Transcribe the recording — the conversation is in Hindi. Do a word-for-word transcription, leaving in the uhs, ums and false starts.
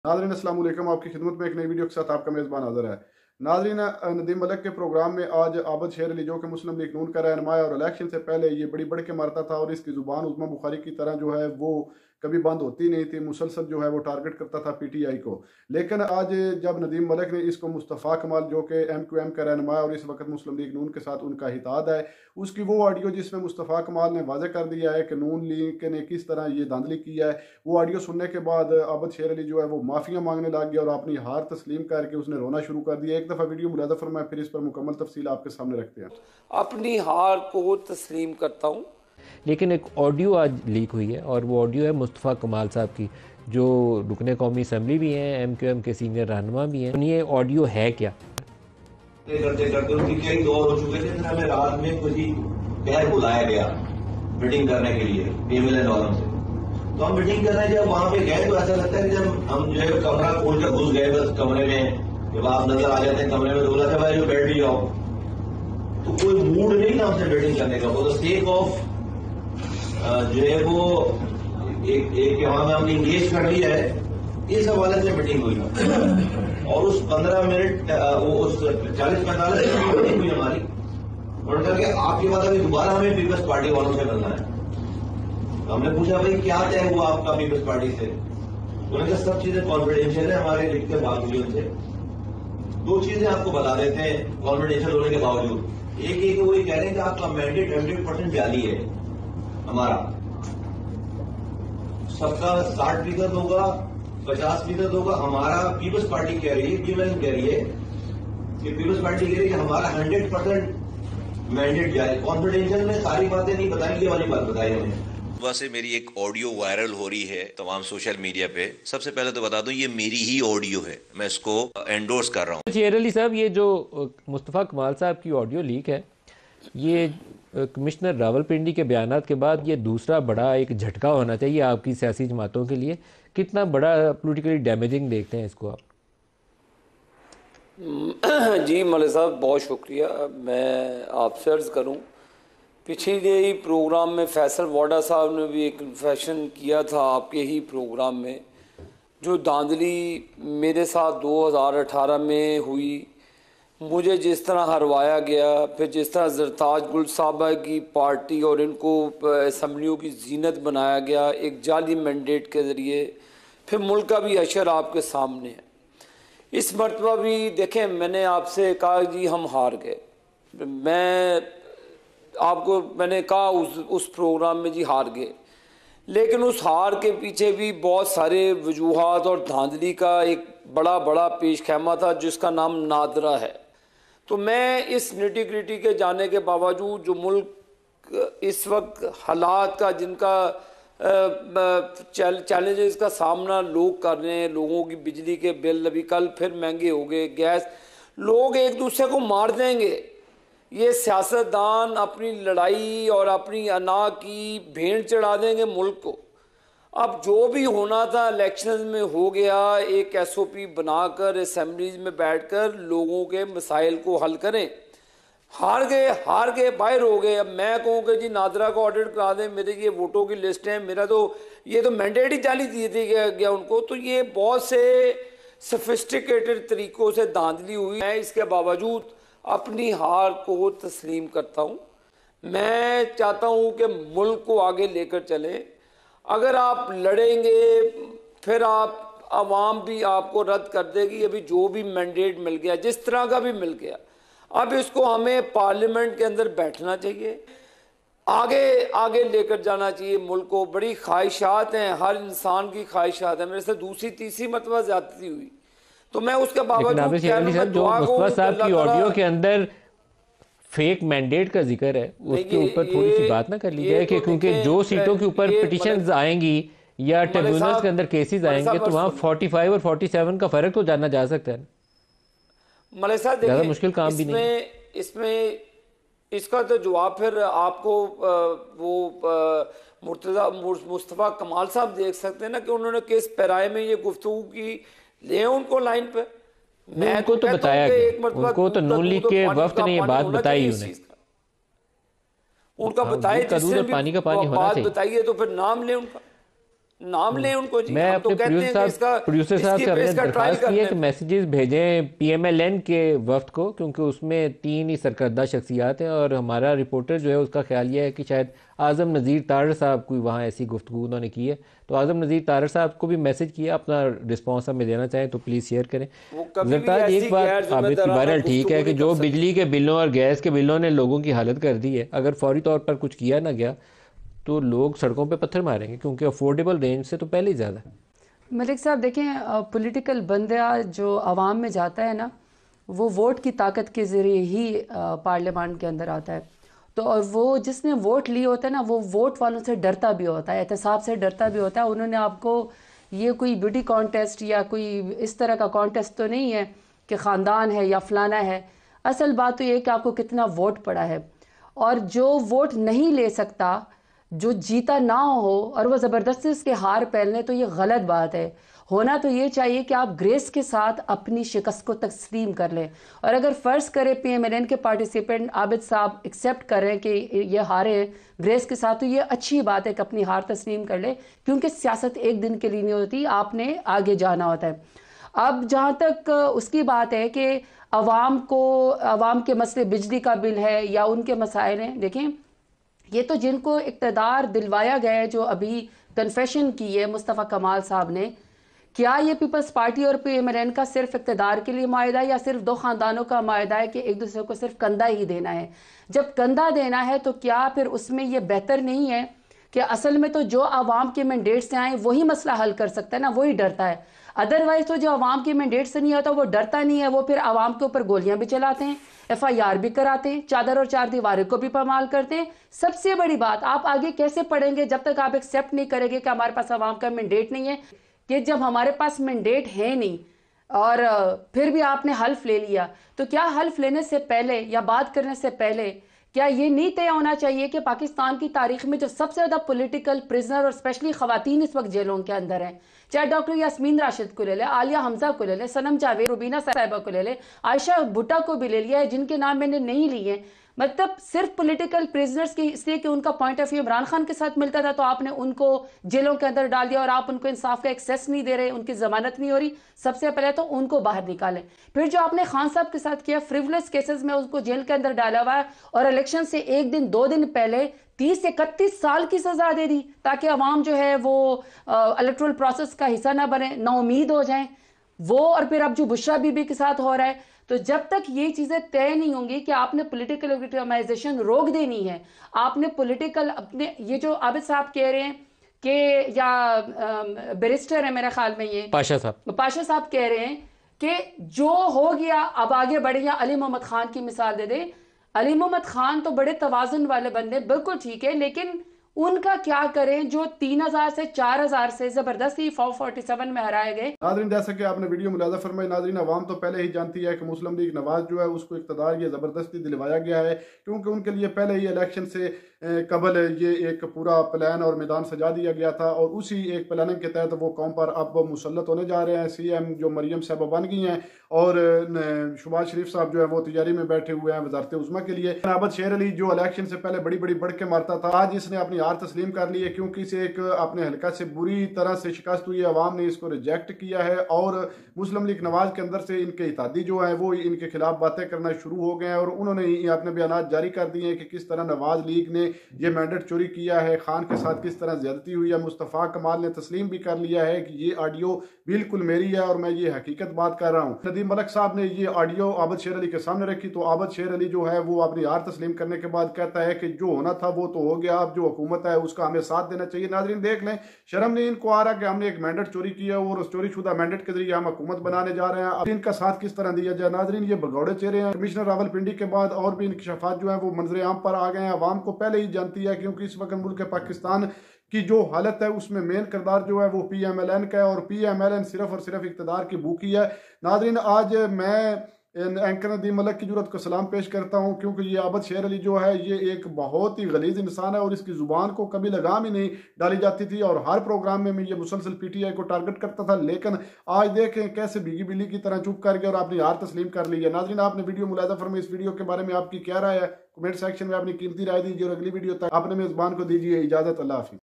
नाज़रीन अस्सलाम वालेकुम। आपकी खिदमत में एक नई वीडियो के साथ आपका मेज़बान हाज़िर है। नाज़रीन, नदीम मलिक के प्रोग्राम में आज आबद शेर अली जो कि मुस्लिम लीग नून का रहनुमा है और इलेक्शन से पहले ये बड़ी बढ़ के मारता था और इसकी ज़ुबान उस्मा बुखारी की तरह जो है वो कभी बंद होती नहीं थी, मुसलसल जो है वो टारगेट करता था पीटीआई को। लेकिन आज जब नदीम मलिक ने इसको मुस्तफ़ा कमाल जो कि एम क्यू एम का रहनुमा है और इस वक्त मुस्लिम लीग नून के साथ उनका हिताद है, उसकी वो ऑडियो जिसमें मुस्तफ़ा कमाल ने वाज़े कर दिया है कि नून लीग ने किस तरह ये धांधली की है, वो ऑडियो सुनने के बाद आबद शेर अली जो है वो माफ़िया मांगने लग गया और अपनी हार तस्लीम करके उसने रोना शुरू कर दिया। एक दफ़ा वीडियो मुलाज़ा फरमाएं, फिर इस पर मुकम्मल तफसील आपके सामने रखते हैं। अपनी हार को तस्लीम करता हूँ। लेकिन एक ऑडियो आज लीक हुई है और वो ऑडियो है मुस्तफ़ा कमाल साहब की, जो रुकने कौमी असम्बली भी हैं, एम क्यू एम के सीनियर रहनुमा भी हैं। ये ऑडियो है क्या? करते करते उनकी कई दौर हो चुके थे, फिर हमें रात में किसी शहर बुलाया गया मीटिंग करने के लिए एमएलए वालों से। तो हम मीटिंग कर रहे हैं, जब वहां पे गए तो ऐसा लगता है कि जब हम जो है कमरा खोल कर घुस गए बस कमरे में, जब आप नजर आ जाते हैं कमरे में तो बोला था भाई जो बैठ भी जाओ, तो कोई मूड नहीं था हमसे मीटिंग करने का। वो स्टेक ऑफ जो है वो एक एक वहां में हमने इंगेज कर लिया है, इस हवाले से मीटिंग हुई और उस पंद्रह मिनट वो उस चालीस पैंतालीस मिनट मीटिंग हुई हमारी। उन्होंने कहा कि आपके बाद अभी दोबारा हमें पीपल्स पार्टी वालों से मिलना है। तो हमने पूछा भाई क्या तय हुआ आपका पीपल्स पार्टी से? उन्होंने कहा सब चीजें कॉन्फिडेंशियल है, हमारे लिखते बात हुई उनसे। दो चीजें आपको बता देते हैं कॉन्फिडेंशियल होने के बावजूद। एक एक वो ये कह रहे हैं कि आपका मैंडेट हंड्रेड परसेंट जाली है, हमारा सबका साठ फीसद होगा, पचास फीसद होगा। हमारा पीपल्स पार्टी कह रही है, पीपल्स कह रही है कि पीपल्स पार्टी कह रही है कि हमारा हंड्रेड परसेंट मैंडेट जाए। कॉन्फिडेंशियल में सारी बातें नहीं बताई, ये वाली बात बताई हमें। सुबह से मेरी एक ऑडियो वायरल हो रही है तमाम सोशल मीडिया पे। सबसे पहले तो बता दूं ये मेरी ही ऑडियो है, मैं इसको एंडोर्स कर रहा हूँ। शेर अली साहब, ये जो मुस्तफ़ा कमाल साहब की ऑडियो लीक है, ये कमिश्नर रावलपिंडी के बयानात के बाद ये दूसरा बड़ा एक झटका होना चाहिए आपकी सियासी जमातों के लिए। कितना बड़ा पॉलिटिकली डैमेजिंग देखते हैं इसको आप? जी मलिक साहब, बहुत शुक्रिया। मैं आपसे अर्ज़ करूं, पिछले ही प्रोग्राम में फैसल वाडा साहब ने भी एक कन्फेशन किया था आपके ही प्रोग्राम में, जो धांधली मेरे साथ दो हज़ार अठारह में हुई, मुझे जिस तरह हरवाया गया, फिर जिस तरह जरताज गुल साहबा की पार्टी और इनको असम्बलियों की जीनत बनाया गया एक जाली मैंडेट के ज़रिए, फिर मुल्क का भी अशर आपके सामने है। इस मरतबा भी देखें, मैंने आपसे कहा जी हम हार गए। मैं आपको मैंने कहा उस उस प्रोग्राम में जी हार गए, लेकिन उस हार के पीछे भी बहुत सारे वजूहात और धांधली का एक बड़ा बड़ा पेश खैमा था जिसका नाम नादरा है। तो मैं इस निटी ग्रिटी के जाने के बावजूद जो मुल्क इस वक्त हालात का जिनका चैलेंजेस का सामना लोग कर रहे हैं, लोगों की बिजली के बिल अभी कल फिर महंगे हो गए, गैस, लोग एक दूसरे को मार देंगे। ये सियासतदान अपनी लड़ाई और अपनी अना की भेंट चढ़ा देंगे मुल्क को। अब जो भी होना था इलेक्शंस में हो गया, एक एस ओ पी बनाकर असम्बलीज में बैठकर लोगों के मसाइल को हल करें। हार गए हार गए बाहर हो गए। अब मैं कहूँ कि जी नादरा को ऑडिट करा दें, मेरे ये वोटों की लिस्ट है, मेरा तो ये तो मैंडेट ही जाली दिए थे गया, गया उनको। तो ये बहुत से सफिस्टिकेटेड तरीक़ों से धांधली हुई है। इसके बावजूद अपनी हार को तस्लीम करता हूँ। मैं चाहता हूँ कि मुल्क को आगे लेकर चलें। अगर आप लड़ेंगे फिर आप आवाम भी आपको रद्द कर देगी। अभी जो भी मैंडेट मिल गया, जिस तरह का भी मिल गया, अब इसको हमें पार्लियामेंट के अंदर बैठना चाहिए, आगे आगे लेकर जाना चाहिए मुल्क को। बड़ी ख्वाहिशात हैं, हर इंसान की ख्वाहिशात है। मेरे से दूसरी तीसरी मरतबा ज्यादती हुई तो मैं उसके बावजूद जो मुस्तफा साहब की ऑडियो के अंदर फेक मैंडेट का जिक्र है, उसके ऊपर थोड़ी सी बात ना कर ली जाए कि क्योंकि जो सीटों के ऊपर पिटिशंस आएंगी या ट्रिब्यूनल्स के अंदर केसेस आएंगे तो वहाँ पैंतालीस और सैंतालीस का फर्क तो जाना जा सकता है। मलिक ज़्यादा मुश्किल काम भी नहीं। इसमें इसका तो जवाब फिर आपको वो मुर्तज़ा मुस्तफ़ा कमाल साहब देख सकते हैं ना कि उन्होंने किस पैराए में ये गुफ्तगू की, ले उनको लाइन पे। मैं उनको तो बताया गया, उनको तो नून लीग के वफ्द ने ये बात बताई, उन्हें उनका बताए, जिससे भी पानी का पानी होना बात चाहिए। बताइए तो फिर नाम ले उनका। नाम लें उनको जी। मैं हम अपने तो कहते हैं कि इसका प्रोड्यूसर साहब से हमने इसका ट्रायल दरख्वास्त की है करते कि हैं। मैसेजेस भेजें पीएमएलएन के वफ्द को, क्योंकि उसमें तीन ही सरकर्दा शख्सियात हैं और हमारा रिपोर्टर जो है उसका ख्याल ये है कि शायद आज़म नज़ीर तारड़ साहब कोई वहाँ ऐसी गुफ्तगू उन्होंने की है। तो आज़म नज़ीर तारड़ साहब को भी मैसेज किया, अपना रिस्पॉन्स हमें देना चाहें तो प्लीज़ शेयर करें। ज़रताज, एक बात आबिद की बहरहाल ठीक है कि जो बिजली के बिलों और गैस के बिलों ने लोगों की हालत कर दी है, अगर फौरी तौर पर कुछ किया ना गया तो लोग सड़कों पे पत्थर मारेंगे, क्योंकि अफोर्डेबल रेंज से तो पहले ही ज़्यादा। मलिक साहब देखें, पॉलिटिकल बंदा जो आवाम में जाता है ना, वो वोट की ताकत के ज़रिए ही पार्लियामान के अंदर आता है। तो और वो जिसने वोट लिए होता है ना, वो वोट वालों से डरता भी होता है, एहतसाब से डरता भी होता है। उन्होंने आपको ये कोई ब्यूटी कॉन्टेस्ट या कोई इस तरह का कॉन्टेस्ट तो नहीं है कि ख़ानदान है या फलाना है। असल बात तो ये कि आपको कितना वोट पड़ा है, और जो वोट नहीं ले सकता, जो जीता ना हो और वो ज़बरदस्ती उसके हार पहले, तो ये गलत बात है। होना तो ये चाहिए कि आप ग्रेस के साथ अपनी शिकस्त को तस्लीम कर लें। और अगर फ़र्ज़ करें पीएमएलएन के पार्टिसिपेंट आबिद साहब एक्सेप्ट करें कि ये हारे ग्रेस के साथ, तो ये अच्छी बात है कि अपनी हार तस्लीम कर ले, क्योंकि सियासत एक दिन के लिए नहीं होती, आपने आगे जाना होता है। अब जहाँ तक उसकी बात है कि अवाम को, अवाम के मसले बिजली का बिल है या उनके मसाइल हैं, देखें ये तो जिनको इक़्तिदार दिलवाया गया है, जो अभी कन्फेशन की है मुस्तफ़ा कमाल साहब ने, क्या ये पीपल्स पार्टी और पीएमएलएन का सिर्फ इक़्तिदार के लिए मायदा है या सिर्फ दो ख़ानदानों का मायदा है कि एक दूसरे को सिर्फ कंधा ही देना है? जब कंधा देना है तो क्या फिर उसमें ये बेहतर नहीं है कि असल में तो जो आवाम के मैंडेट से आए वही मसला हल कर सकता है ना, वही डरता है। अदरवाइज तो जो आवाम के मैंडेट से नहीं आता वो डरता नहीं है, वो फिर आवाम के ऊपर गोलियां भी चलाते हैं, एफ आई आर भी कराते हैं, चादर और चार दीवारें को भी पामाल करते हैं। सबसे बड़ी बात, आप आगे कैसे पढ़ेंगे जब तक आप एक्सेप्ट नहीं करेंगे कि हमारे पास आवाम का मैंडेट नहीं है? कि जब हमारे पास मैंडेट है नहीं और फिर भी आपने हल्फ ले लिया, तो क्या हल्फ लेने से पहले या बात करने से पहले क्या ये नहीं तय होना चाहिए कि पाकिस्तान की तारीख में जो सबसे ज़्यादा पॉलिटिकल प्रिजनर और स्पेशली ख़वातीन इस वक्त जेलों के अंदर हैं, चाहे डॉक्टर यास्मीन राशिद को ले ले, आलिया हमजा को ले ले, सनम जावेद, रुबीना साहिबा को ले ले, आयशा भुट्टा को भी ले लिया है, जिनके नाम मैंने नहीं लिए। मतलब सिर्फ पॉलिटिकल प्रिजनर्स की इसलिए कि उनका point of view Imran Khan के साथ मिलता था तो आपने उनको जेलों के अंदर डाल दिया और आप उनको इंसाफ का एक्सेस नहीं दे रहे, उनकी जमानत नहीं हो रही। सबसे पहले तो उनको बाहर निकालें। फिर जो आपने खान साहब के साथ किया, फ्रिवलेस केसेस में उसको जेल के अंदर डाला हुआ है और इलेक्शन से एक दिन दो दिन पहले तीस इकतीस साल की सजा दे दी ताकि अवाम जो है वो इलेक्टोरल प्रोसेस का हिस्सा ना बने, ना उम्मीद हो जाए वो। और फिर अब जो बुशरा बीबी के साथ हो रहा है, तो जब तक ये चीज़ें तय नहीं होंगी कि आपने पॉलिटिकल लेजिटिमाइजेशन रोक देनी है, आपने पॉलिटिकल अपने, ये जो आबिद साहब कह रहे हैं कि या बैरिस्टर है मेरे ख्याल में, ये पाशा साहब पाशा साहब कह रहे हैं कि जो हो गया अब आगे बढ़े, या अली मोहम्मद खान की मिसाल दे दे। अली मोहम्मद खान तो बड़े तवाजुन वाले बंदे, बिल्कुल ठीक है, लेकिन उनका क्या करें जो तीन हजार से चार हजार से जबरदस्ती फोर फोर्टी सेवन में हराए गए। नाज़रीन, जैसा कि आपने वीडियो मुलाजा फरमाई, नाज़रीन अवाम तो पहले ही जानती है कि मुस्लिम लीग नवाज जो है उसको इक़्तिदार ये ज़बरदस्ती दिलवाया गया है, क्योंकि उनके लिए पहले ही इलेक्शन से कबल ये एक पूरा प्लान और मैदान सजा दिया गया था और उसी एक प्लानिंग के तहत वो कौम पर अब मुसल्लत होने जा रहे हैं। सी एम जो मरियम साहबा बन गई हैं और शहबाज शरीफ साहब जो है वो तैयारी में बैठे हुए हैं वजारत उज़्मा के लिए। आबिद शेर अली जो इलेक्शन से पहले बड़ी बड़ी बढ़ के मारता था, आज इसने अपनी हार तस्लीम कर ली है, क्योंकि इसे एक अपने हल्का से बुरी तरह से शिकस्त हुई है। अवाम ने इसको रिजेक्ट किया है और मुस्लिम लीग नवाज के अंदर से इनके इत्तेहादी जो है वो इनके खिलाफ बातें करना शुरू हो गए हैं और उन्होंने अपने बयान जारी कर दिए हैं कि किस तरह नवाज लीग ने ये मैंडेट चोरी किया है, खान के साथ किस तरह ज्यादती हुई है। मुस्तफ़ा कमाल ने तस्लीम भी कर लिया है कि ये ऑडियो बिल्कुल मेरी है और मैं ये हकीकत बात कर रहा हूँ। नदीम मलिक साहब ने ये ऑडियो आबिद शेर अली के सामने रखी तो आबिद शेर अली जो है वो अपनी हार तस्लीम करने के बाद कहता है कि जो होना था वो तो हो गया, अब जो हुकूमत है उसका हमें साथ देना चाहिए। नाज़रीन देख लें, शर्म नहीं इनको आ रहा कि हमने एक मैंडेट चोरी किया और उस चोरी शुदा मैंडेट के जरिए हम हुकूमत बनाने जा रहे हैं, अब इनका साथ किस तरह दिया जाए। नाज़रीन ये भगौड़े चेहरे हैं। कमिश्नर रावलपिंडी के बाद और भी इंकशाफात जो है वो मंजर आम पर आ गए हैं। अवाम को पहले ही जानती है, क्योंकि इस वक्त मुल्क पाकिस्तान की जो हालत है उसमें मेन किरदार जो है वो पी एम एल एन का है और पी एम एल एन सिर्फ और सिर्फ इक़्तिदार की भूखी है। नाज़रीन आज मैं एंकर नदीम मलिक की जरूरत को सलाम पेश करता हूँ, क्योंकि ये आबिद शेर अली जो है ये एक बहुत ही गलीज इंसान है और इसकी जुबान को कभी लगाम ही नहीं डाली जाती थी और हर प्रोग्राम में मैं ये मुसलसल पीटीआई को टारगेट करता था, लेकिन आज देखें कैसे भीगी बिल्ली की तरह चुप कर गया और आपने हार तस्लीम कर ली है। नाज़रीन आपने वीडियो मुलाजा फरमाई, इस वीडियो के बारे में आपकी क्या राय है कमेंट सेक्शन में अपनी कीमती राय दीजिए और अगली वीडियो तक अपने मेजबान को दीजिए इजाजत। अल्लाह हाफिज़।